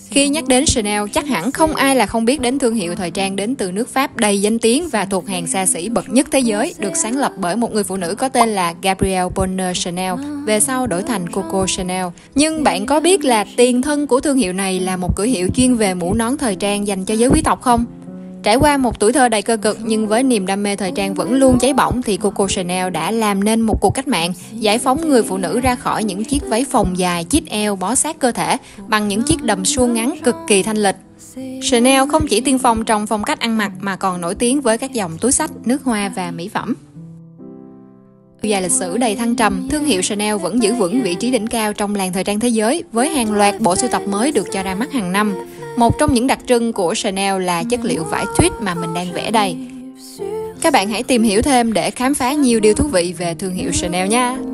Khi nhắc đến Chanel, chắc hẳn không ai là không biết đến thương hiệu thời trang đến từ nước Pháp đầy danh tiếng và thuộc hàng xa xỉ bậc nhất thế giới, được sáng lập bởi một người phụ nữ có tên là Gabrielle Bonner Chanel, về sau đổi thành Coco Chanel. Nhưng bạn có biết là tiền thân của thương hiệu này là một cửa hiệu chuyên về mũ nón thời trang dành cho giới quý tộc không? Trải qua một tuổi thơ đầy cơ cực nhưng với niềm đam mê thời trang vẫn luôn cháy bỏng thì Coco Chanel đã làm nên một cuộc cách mạng, giải phóng người phụ nữ ra khỏi những chiếc váy phồng dài chít eo bó sát cơ thể bằng những chiếc đầm suông ngắn cực kỳ thanh lịch. Chanel không chỉ tiên phong trong phong cách ăn mặc mà còn nổi tiếng với các dòng túi xách, nước hoa và mỹ phẩm. Dài lịch sử đầy thăng trầm, thương hiệu Chanel vẫn giữ vững vị trí đỉnh cao trong làng thời trang thế giới với hàng loạt bộ sưu tập mới được cho ra mắt hàng năm. Một trong những đặc trưng của Chanel là chất liệu vải tweed mà mình đang vẽ đây. Các bạn hãy tìm hiểu thêm để khám phá nhiều điều thú vị về thương hiệu Chanel nha!